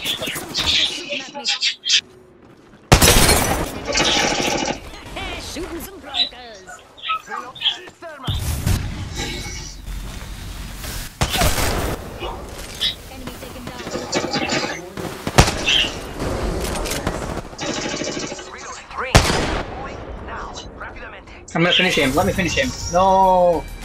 Shooting some broncos. Enemy taken down. Now, rápidamente. I'm gonna finish him. Let me finish him. No.